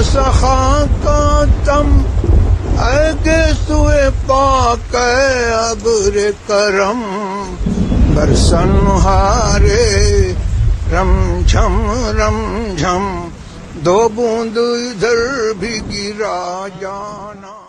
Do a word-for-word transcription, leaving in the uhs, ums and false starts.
सखा का तम आगे सुए पाक अब्र करम बरसन हारे रम झम रम झम दो बूंद इधर भी गिरा जाना।